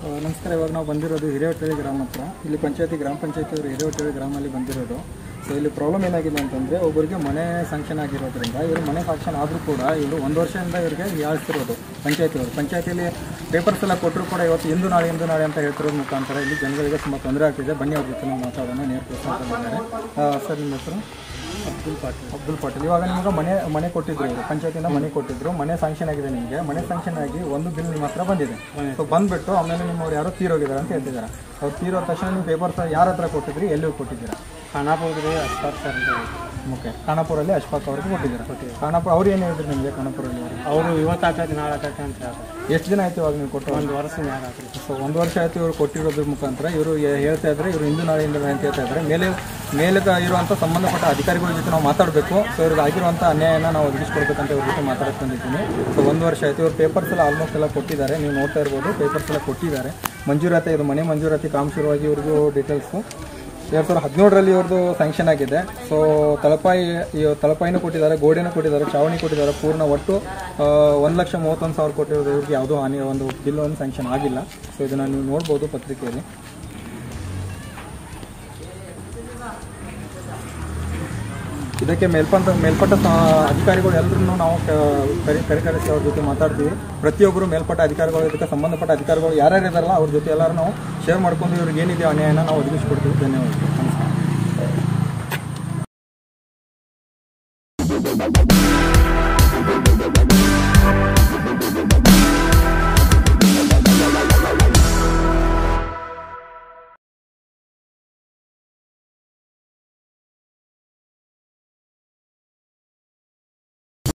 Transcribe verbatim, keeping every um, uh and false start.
ನಮಸ್ಕಾರ. ಇವಾಗ ನಾವು ಬಂದಿರೋದು ಹಿರೇಹೊಟ್ಟಳ್ಳಿ ಗ್ರಾಮ ಹತ್ರ. ಇಲ್ಲಿ ಪಂಚಾಯತಿ ಗ್ರಾಮ ಪಂಚಾಯತಿ ಅವರು ಹಿರೇಹೊಟ್ಟಳ್ಳಿ ಗ್ರಾಮಲ್ಲಿ ಬಂದಿರೋದು. ಸೊ ಇಲ್ಲಿ ಪ್ರಾಬ್ಲಮ್ ಏನಾಗಿದೆ ಅಂತಂದರೆ, ಒಬ್ಬರಿಗೆ ಮನೆ ಸ್ಯಾಂಕ್ಷನ್ ಆಗಿರೋದ್ರಿಂದ ಇವರು ಮನೆ ಸ್ಯಾಂಕ್ಷನ್ ಆದರೂ ಕೂಡ ಇವರು ಒಂದು ವರ್ಷದಿಂದ ಇವರಿಗೆ ಯಾಳಿಸ್ತಿರೋದು ಪಂಚಾಯತಿಯವರು. ಪಂಚಾಯತಿಯಲ್ಲಿ ಪೇಪರ್ಸ್ ಎಲ್ಲ ಕೊಟ್ಟರು ಕೂಡ ಇವತ್ತು ಇಂದು ನಾಳೆ ಇಂದು ನಾಳೆ ಅಂತ ಹೇಳ್ತಿರೋದು ಮುಖಾಂತರ ಇಲ್ಲಿ ಜನಗಳಿಗೆ ತುಂಬ ತೊಂದರೆ ಆಗ್ತಿದೆ. ಬನ್ನಿ ಅವ್ರ ಜೊತೆ ನಾವು ಮಾತಾಡೋಣ. ನೇರ ಪ್ರಶ್ನೆ ಸರ್, ನಿಮ್ಮ ಹೆಸರು? ಅಬ್ದುಲ್ ಪಾಟೀಲ್. ಅಬ್ದುಲ್ ಪಾಟೀಲ್ ಇವಾಗ ನಿಮಗೆ ಮನೆ ಮನೆ ಕೊಟ್ಟಿದ್ರು, ಇವರು ಪಂಚಾಯತಿಯಿಂದ ಮನೆ ಕೊಟ್ಟಿದ್ರು. ಮನೆ ಸ್ಯಾಂಕ್ಷನ್ ಆಗಿದೆ ನಿಮಗೆ. ಮನೆ ಸ್ಯಾಂಕ್ಷನ್ ಆಗಿ ಒಂದು ಬಿಲ್ ನಿಮ್ಮ ಹತ್ರ ಬಂದಿದೆ. ಸೊ ಬಂದುಬಿಟ್ಟು ಆಮೇಲೆ ನಿಮ್ಮವ್ರು ಯಾರೋ ತೀರೋಗಿದ್ದಾರೆ ಅಂತ ಹೇಳ್ತಿದ್ದಾರೆ. ಅವ್ರು ತೀರೋ ತಕ್ಷಣ ನೀವು ಪೇಪರ್ಸ್ ಯಾರ ಹತ್ರ ಕೊಟ್ಟಿದ್ರಿ, ಎಲ್ಲಿ ಕೊಟ್ಟಿದ್ದೀರಾ? ಖಾನಾಪುರದಲ್ಲಿ ಅಶ್ಫಾಕ್ ಸರ್ ಅಂತ. ಓಕೆ, ಖಾನಾಪುರಲ್ಲಿ ಅಶ್ಫಾಕ್ ಅವ್ರಿಗೆ ಕೊಟ್ಟಿದ್ದೀರಾ? ಖಾನಾಪುರ ಅವ್ರು ಏನು ಹೇಳಿದ್ರು ನಿಮಗೆ? ಖಾನಾಪುರಲ್ಲಿ ಅವರು ಇವತ್ತು ಆಗ್ತೈತೆ ನಾಳೆ ಆಗ್ತೈತೆ ಅಂತ ಹೇಳ್ತಾರೆ. ಎಷ್ಟು ದಿನ ಆಯ್ತು ಇವಾಗ ನೀವು ಕೊಟ್ಟು? ಒಂದು ವರ್ಷ ಮೇಲೆ ಆಗ್ತೈತೆ. ಸೊ ಒಂದು ವರ್ಷ ಆಯಿತು ಇವರು ಕೊಟ್ಟಿರೋದ್ರ ಮುಖಾಂತರ ಇವರು ಹೇಳ್ತಾ ಇದ್ದಾರೆ, ಇವರು ಇಂದು ನಾಳೆ ಇಂದು ನಾಳೆ ಅಂತ ಹೇಳ್ತಾ ಇದ್ದಾರೆ. ಮೇಲೆ ಮೇಲೆ ಇರುವಂಥ ಸಂಬಂಧಪಟ್ಟ ಅಧಿಕಾರಿಗಳ ಜೊತೆ ನಾವು ಮಾತಾಡಬೇಕು. ಸೊ ಇವ್ರಿಗೆ ಆಗಿರುವಂಥ ಅನ್ಯಾಯನ ನಾವು ಒದಗಿಸ್ಕೊಡ್ಬೇಕಂತ ಇವ್ರ ಜೊತೆ ಮಾತಾಡ್ಕೊಂಡಿದ್ದೀನಿ. ಸೊ ಒಂದು ವರ್ಷ ಆಯಿತು. ಇವ್ರು ಪೇಪರ್ಸ್ ಎಲ್ಲ ಆಲ್ಮೋಸ್ಟ್ ಎಲ್ಲ ಕೊಟ್ಟಿದ್ದಾರೆ. ನೀವು ನೋಡ್ತಾ ಇರ್ಬೋದು, ಪೇಪರ್ಸ್ ಎಲ್ಲ ಕೊಟ್ಟಿದ್ದಾರೆ. ಮಂಜೂರಾತಿ, ಇದು ಮನೆ ಮಂಜೂರಾತಿ ಕಾಮ ಶುರುವಾಗಿ ಇವ್ರಿಗೂ ಡೀಟೇಲ್ಸು ಎರಡು ಸಾವಿರದ ಹದಿನೇಳರಲ್ಲಿ ಇವ್ರದ್ದು ಸ್ಯಾಂಕ್ಷನ್ ಆಗಿದೆ. ಸೊ ತಳಪಾಯಿ ತಳಪಾಯಿನೂ ಕೊಟ್ಟಿದ್ದಾರೆ, ಗೋಡೆನೂ ಕೊಟ್ಟಿದ್ದಾರೆ, ಚಾವಣಿ ಕೊಟ್ಟಿದ್ದಾರೆ. ಪೂರ್ಣ ಒಟ್ಟು ಒಂದು ಲಕ್ಷ ಮೂವತ್ತೊಂದು ಸಾವಿರ ಕೊಟ್ಟಿರೋದು. ಇವ್ರಿಗೆ ಯಾವುದೋ ಹಾನಿ ಒಂದು ಬಿಲ್ ಒಂದು ಸ್ಯಾಂಕ್ಷನ್ ಆಗಿಲ್ಲ. ಸೊ ಇದನ್ನು ನೀವು ನೋಡ್ಬೋದು ಪತ್ರಿಕೆಯಲ್ಲಿ. ಇದಕ್ಕೆ ಮೇಲ್ಪಂತ ಮೇಲ್ಪಟ್ಟ ಅಧಿಕಾರಿಗಳು ಎಲ್ಲರೂ ನಾವು ಕರಿ ಕರಿಕರಿಸಿ ಅವ್ರ ಜೊತೆ ಮಾತಾಡ್ತೀವಿ. ಪ್ರತಿಯೊಬ್ಬರು ಮೇಲ್ಪಟ್ಟ ಅಧಿಕಾರಿಗಳು, ಇದಕ್ಕೆ ಸಂಬಂಧಪಟ್ಟ ಅಧಿಕಾರಿಗಳು ಯಾರ್ಯಾರು ಇದ್ದಾರಲ್ಲ ಅವ್ರ ಜೊತೆ ಎಲ್ಲರೂ ನಾವು ಶೇರ್ ಮಾಡ್ಕೊಂಡು ಇವ್ರಿಗೆ ಏನಿದೆ ಅನ್ಯಾಯನ ನಾವು ಒದಗಿಸ್ಕೊಡ್ತೀವಿ. ಧನ್ಯವಾದಗಳು. ನಮಸ್ಕಾರ.